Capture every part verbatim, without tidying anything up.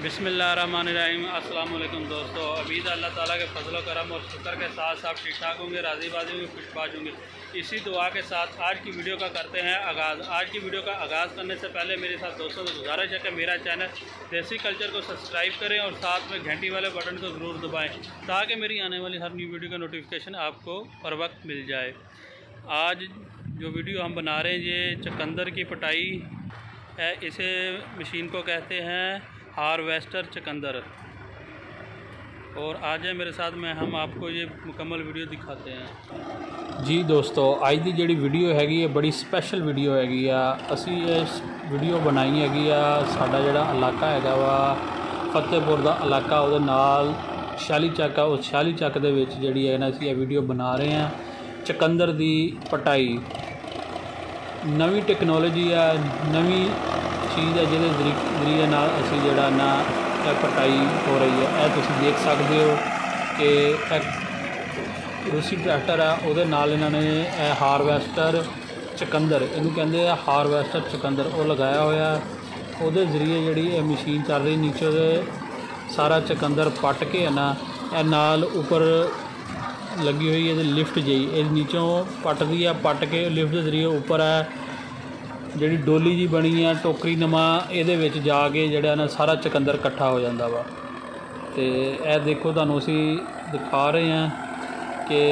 बिस्मिल्लाहिर्रहमानिर्रहीम। अस्सलाम वालेकुम दोस्तों, उम्मीद अल्लाह ताला के फजल करम और शुक्र के साथ साथ ठीक ठाक होंगे, राज़ी बाजी होंगे, खुशबाज होंगे। इसी दुआ के साथ आज की वीडियो का करते हैं आगाज़। आज की वीडियो का आगाज़ करने से पहले मेरे साथ दोस्तों से गुजारिश है कि मेरा चैनल देसी कल्चर को सब्सक्राइब करें और साथ में घंटी वाले बटन को ज़रूर दबाएँ ताकि मेरी आने वाली हर न्यू वीडियो का नोटिफिकेशन आपको बर वक्त मिल जाए। आज जो वीडियो हम बना रहे हैं ये चकंदर की पटाई है। इसे मशीन को कहते हैं हार्वेस्टर चकंदर। और आज है मेरे साथ में, हम आपको ये मुकम्मल वीडियो दिखाते हैं जी। दोस्तों आज की जिहड़ी वीडियो हैगी है बड़ी स्पैशल वीडियो हैगी आ। असी इस वीडियो बनाई हैगी आ, साडा जिहड़ा इलाका हैगा वा फतेहपुर दा इलाका, उहदे नाल शाली चक आ। उस शाली चक दे विच जिहड़ी है ना असी ये वीडियो बना रहे हैं चकंदर दी पटाई। नवी टेक्नोलॉजी आ, नवी चीज़ है जिहदे जरिए नाल असी जिहड़ा ना पटाई हो रही है। यह तुसीं देख सकते हो कि रूसी ट्रैक्टर है, उहदे नाल इन्हां ने हार्वेस्टर चकंदर, इनू कहंदे आ हार्वेस्टर चकंदर, वो लगाया होया। उहदे जरिए जिहड़ी ये मशीन चल रही, नीचे दे सारा चकंदर पट के है ना ए नाल उपर लगी हुई है लिफ्ट जी, ये नीचों पटदी है, पट के लिफ्ट के जरिए उपर है जिहड़ी डोली जी बनी है टोकरी नमा, इहदे विच जाके जिहड़ा ना सारा चकंदर इकट्ठा हो जाता वा। तो यह देखो तुहानूं असी दिखा रहे हैं कि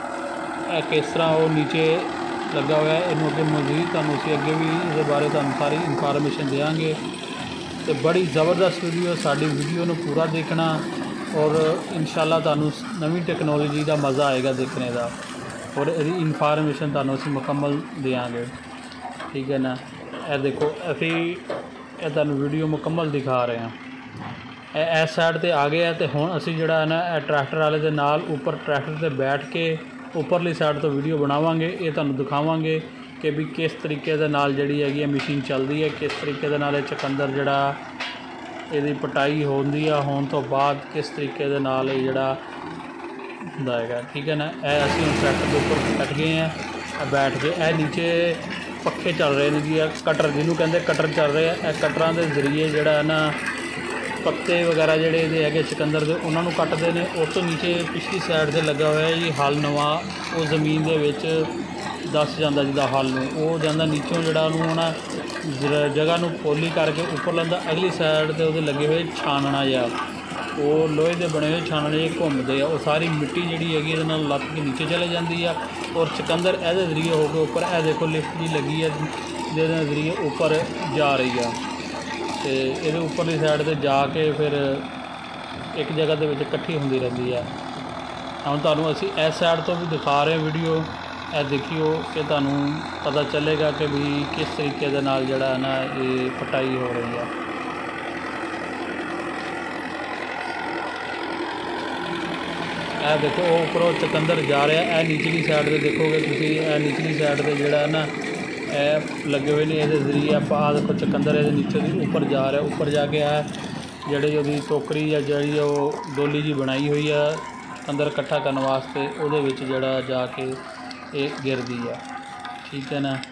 किस तरह वो नीचे लगा हुआ है। इनू अगे मजीद तुहानूं असी अगे भी इहदे बारे तुहानूं सारी इनफॉर्मेशन देंगे। तो बड़ी ज़बरदस्त वीडियो, साडी वीडियो नूं पूरा देखना और इंशाअल्लाह तुहानूं नवी टेक्नोलॉजी का मज़ा आएगा देखने का, और इहदी इनफॉर्मेशन तुहानूं असी मुकम्मल देंगे, ठीक है ना। यह देखो असी यह तुहानूं वीडियो मुकम्मल दिखा रहे हैं। इस साइड ते आ गए हैं। तो हुण असी जिहड़ा ना ट्रैक्टर वाले दे नाल उपर ट्रैक्टर ते बैठ के उपरली साइड तो वीडियो बनावांगे, ये तुहानूं दिखावांगे कि भी किस तरीके दे नाल जिहड़ी हैगी मशीन चलदी है, किस तरीके दे नाल चकंदर जिहड़ा इहदी पटाई होंदी है, होने तो बाद किस तरीके दे नाल जिहड़ा हुंदा हैगा, ठीक है ना। यह असी हुण ट्रैक्टर के उपर बैठ गए हैं, बैठ के यह नीचे पखे चल रहे हैं जी, कटर जिन्हों कहते कटर चल रहे हैं। कटरां के जरिए जिहड़ा है ना पत्ते वगैरह जिहड़े इहदे हैगे चकंदर दे उन्होंने कटते हैं। उस तो नीचे पिछली साइड से लगा हुआ है जी हल नवा, वो जमीन के विच दस जाता जिदा हल नूं, वो जाता नीचों जिहड़ा उहनूं ना जगह नूं पोली करके उपर लांदा। अगली साइड ते उहदे लगे हुए छानना या वो लोहे के बने हुए छानने घूमते हैं, वो सारी मिट्टी जी हैगी इहदे नाल लत के नीचे चले जाती है और चकंदर ए जरिए होकर उपर ए देखो लिफ्ट जी लगी है जिहदे जरिए उपर जा रही है। तो ये उपरली साइड से जाके फिर एक जगह के विच इकट्ठी होंदी रहती है। हम तुहानूं असी इस साइड तो भी दिखा रहे हैं वीडियो, ए देखियो कि तुहानूं पता चलेगा कि भी किस तरीके दे नाल जिहड़ा है ना ये पटाई हो रही है। यह देखो वो उपरों चकंदर जा रहा है, यह निचली साइड से देखोगे तुसीं, यह निचली साइड से जिहड़ा है ना यह लगे हुए ने, ये जरिए आप आ देखो चकंदर ये नीचे दी उपर जा रहा है। उपर जाके है जिहड़ी उहदी टोकरी या जिहड़ी वो डोली जी बनाई हुई है चकंदर इकट्ठा करने वास्ते, उहदे विच जिहड़ा जाके ये गिरदी है, ठीक है ना।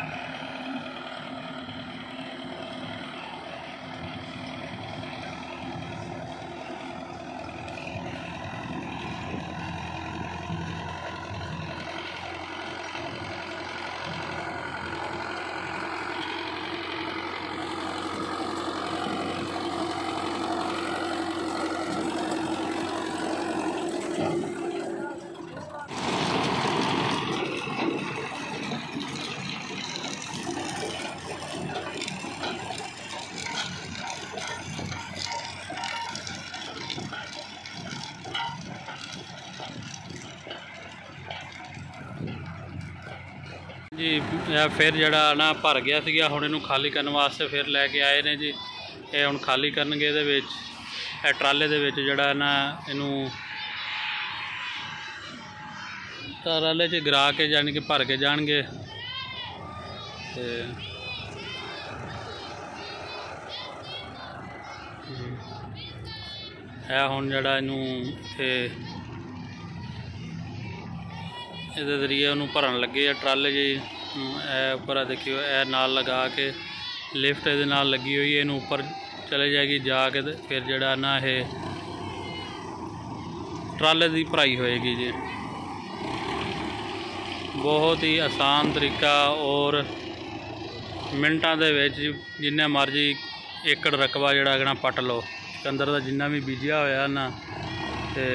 जी फिर जड़ा ना भर गया सीगा, हुण इहनूं खाली करने वास्ते फिर लैके आए ने जी। ये हुण खाली करनगे इहदे विच, ट्राले दे विच जड़ा ना इहनूं ट्राले च गिरा के जानी कि भर के जाणगे। ते है हुण जड़ा इहनूं इत्थे इहदे जरिए उन्होंने भरन लगे है ट्राले जी। उपर देखियो ए नाल लगा के लिफ्ट ये लगी हुई है, इनू उपर चले जाएगी, जाके ते फिर जड़ा ना ये ट्राले की भराई होएगी जी। बहुत ही आसान तरीका और मिनटां दे विच जिन्ने मर्जी एकड़ रकबा जड़ा है ना पट लो। चकंदर का जिन्ना भी बीजिया होया ना ते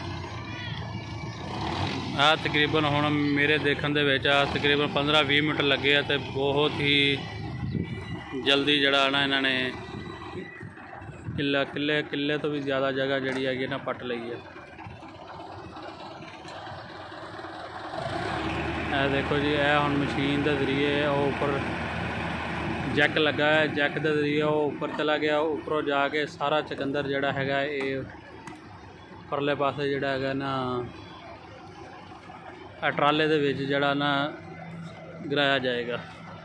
आ तकरीबन हुण मेरे देखण दे विच तकरीबन पंद्रह भी मिनट लगे आ ते बहुत ही जल्दी जड़ा ना इन्हां ने किला किले किले तो भी ज़्यादा जगह जड़ी है ना पट लई है। ए देखो जी, ए हुण मशीन के जरिए उपर जैक लगा है, जैक के जरिए वो उपर चला गया, उपरों जाके सारा चकंदर जड़ा है ये परले पासे जड़ा है ना ट्राले दे विच जड़ा ना गिराया जाएगा।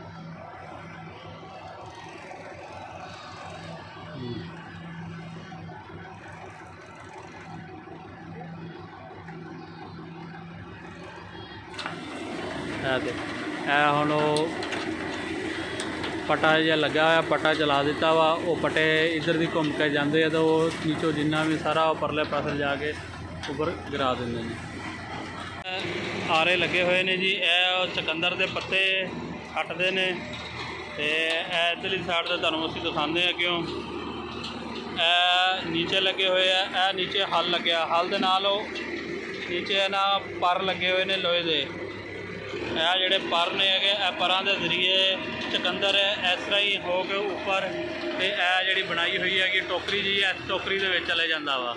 है हुण पटा जिहा लगा हुआ, पटा चला दिता वा, वो पटे इधर भी घूम के जाते हैं तो वो नीचों जिन्ना भी सारा परले पासे जाके उपर गिरा देंगे ने। आरे लगे हुए ने जी, ए चकंदर के पत्ते कटते हैं तो इधरली साइड से तुहानूं असीं दिखाते हैं क्यों ए नीचे लगे हुए है। ए नीचे हल लग्या, हल दे नाल नीचे ना पर लगे हुए ने लोहे के। यह जोड़े पर ने है परां के जरिए चकंदर इस तरह ही हो के उपर तो यह जी बनाई हुई है कि टोकरी जी है, इस टोकरी के चले जाता वा।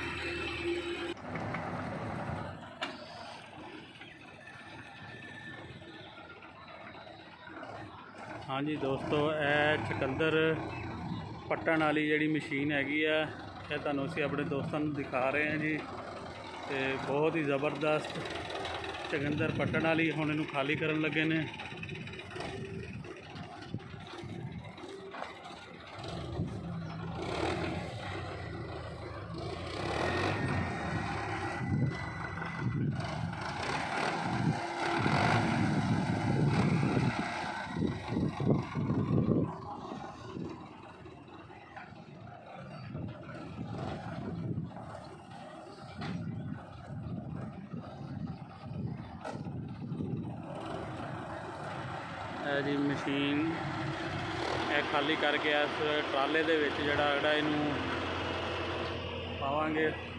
हाँ जी दोस्तों, यह चकंदर पट्टन वाली जी मशीन हैगी है, यह तुहानूं असीं अपने दोस्तों को दिखा रहे हैं जी। तो बहुत ही ज़बरदस्त चकंदर पट्टन वाली हुण इहनूं खाली करन लगे ने। जी मशीन ए खाली करके इस ट्राले दे विच जड़ा इहनूं पावांगे।